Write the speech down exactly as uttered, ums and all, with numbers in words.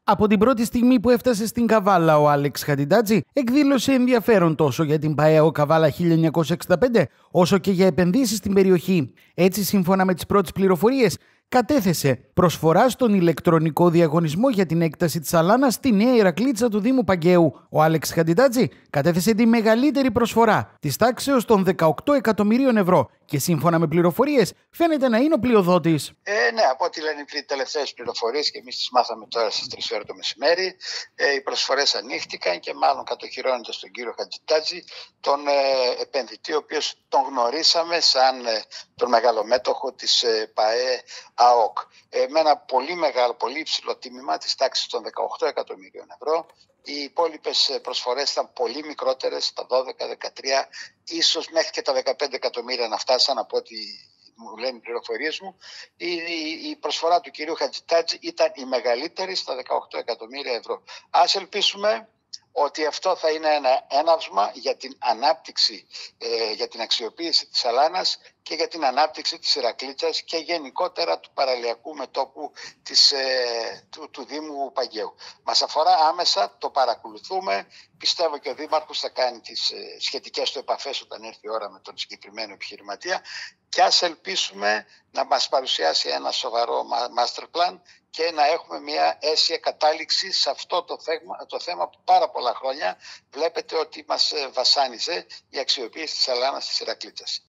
Από την πρώτη στιγμή που έφτασε στην Καβάλα, ο Άλεξ Χατζιτάτζη εκδήλωσε ενδιαφέρον τόσο για την ΠΑΕΑΟ Καβάλα χίλια εννιακόσια εξήντα πέντε, όσο και για επενδύσεις στην περιοχή. Έτσι, σύμφωνα με τις πρώτες πληροφορίες, κατέθεσε προσφορά στον ηλεκτρονικό διαγωνισμό για την έκταση της Σαλάνας στη Νέα Ηρακλήτσα του Δήμου Παγκαίου. Ο Άλεξ Χατζιτάτζη κατέθεσε τη μεγαλύτερη προσφορά της τάξεως των δεκαοκτώ εκατομμυρίων ευρώ και σύμφωνα με πληροφορίες φαίνεται να είναι ο πλειοδότης. Ε, ναι, από ό,τι λένε οι τελευταίες πληροφορίες και εμείς τις μάθαμε τώρα στις τρεις ώρα το μεσημέρι, ε, οι προσφορές ανοίχτηκαν και μάλλον κατοχυρώνεται στον κύριο Χατζιτάτζη, τον ε, επενδυτή, ο οποίος τον γνωρίσαμε σαν ε, τον μεγαλομέτωχο της ε, ΠΑΕ ΑΟΚ. Ε, με ένα πολύ μεγάλο, πολύ υψηλό τίμημα της τάξης των δεκαοκτώ εκατομμυρίων ευρώ. Οι υπόλοιπες προσφορές ήταν πολύ μικρότερες, τα δώδεκα, δεκατρία, ίσως μέχρι και τα δεκαπέντε εκατομμύρια να φτάσαν από ό,τι μου λένε οι πληροφορίες μου. Η, η, η προσφορά του κυρίου Χατζιτάτζη ήταν η μεγαλύτερη στα δεκαοκτώ εκατομμύρια ευρώ. Ας ελπίσουμε ότι αυτό θα είναι ένα έναυσμα για την ανάπτυξη, ε, για την αξιοποίηση της Σαλάνας και για την ανάπτυξη της Ηρακλήτσας και γενικότερα του παραλιακού μετώπου της, ε, του, του Δήμου Παγκαίου. Μας αφορά άμεσα, το παρακολουθούμε. Πιστεύω και ο Δήμαρχος θα κάνει τις ε, σχετικές του επαφές όταν έρθει η ώρα με τον συγκεκριμένο επιχειρηματία και ας ελπίσουμε να μας παρουσιάσει ένα σοβαρό master plan και να έχουμε μια αίσια κατάληξη σε αυτό το θέμα, το θέμα που πάρα πολλά χρόνια βλέπετε ότι μας βασάνιζε η αξιοποίηση της Σαλάνας της Ηρακλήτσας.